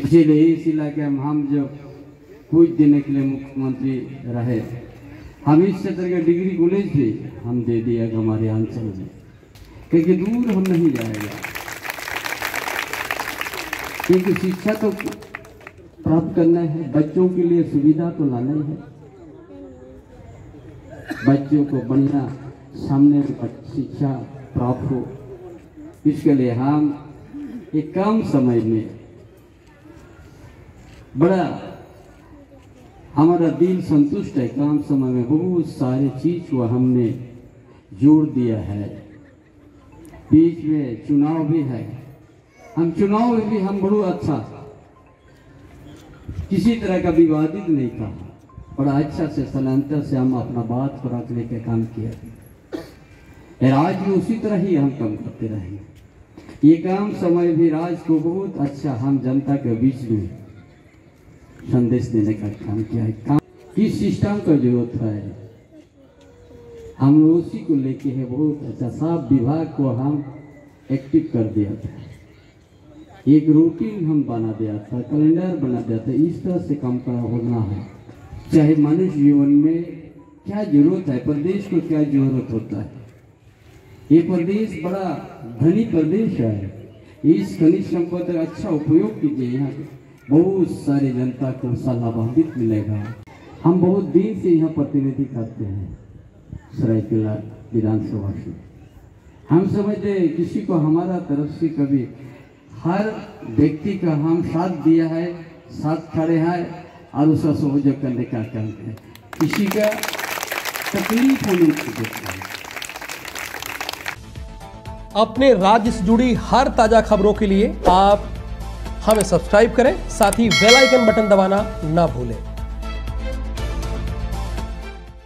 इसीलिए इस इलाके में हम जो कुछ देने के लिए मुख्यमंत्री रहे, हम इस क्षेत्र के डिग्री कॉलेज भी हम दे दिया हमारे अंचल में, क्योंकि दूर हम नहीं जाएगा, क्योंकि शिक्षा तो प्राप्त करना है, बच्चों के लिए सुविधा तो लाना ही है, बच्चों को बढ़िया सामने शिक्षा प्राप्त हो। इसके लिए हम एक कम समय में बड़ा हमारा दिल संतुष्ट है, कम समय में बहुत सारे चीज को हमने जोड़ दिया है। बीच में चुनाव भी है, हम चुनाव में भी हम बहुत अच्छा, किसी तरह का विवादित नहीं था, बड़ा अच्छा से सलांतर से हम अपना बात को रख लेकर काम किया। आज भी उसी तरह ही हम काम करते रहेंगे। ये काम समय भी राज को बहुत अच्छा हम जनता के बीच में संदेश देने का काम किया है। काम किस सिस्टम का जरूरत है हम उसी को लेके है बहुत अच्छा। सब विभाग को हम एक्टिव कर दिया था, एक रूटीन हम बना दिया था, कैलेंडर बना दिया था। इस तरह से काम का होना है, चाहे मनुष्य जीवन में क्या जरूरत है, प्रदेश को क्या जरूरत होता है। ये प्रदेश बड़ा धनी प्रदेश है, इस खनिज संपदा का अच्छा उपयोग कीजिए। यहाँ बहुत सारे जनता को लाभान्वित मिलेगा। हम बहुत दिन से यहाँ प्रतिनिधि करते हैं सरायकेला विधानसभा से। हम समझते हैं किसी को हमारा तरफ से कभी हर व्यक्ति का हम साथ दिया है, साथ खड़े हैं और उसका सहयोग करने का काम है। किसी का तकलीफ होने की जरूरत है। अपने राज्य से जुड़ी हर ताजा खबरों के लिए आप हमें सब्सक्राइब करें, साथ ही बेल आइकन बटन दबाना ना भूलें।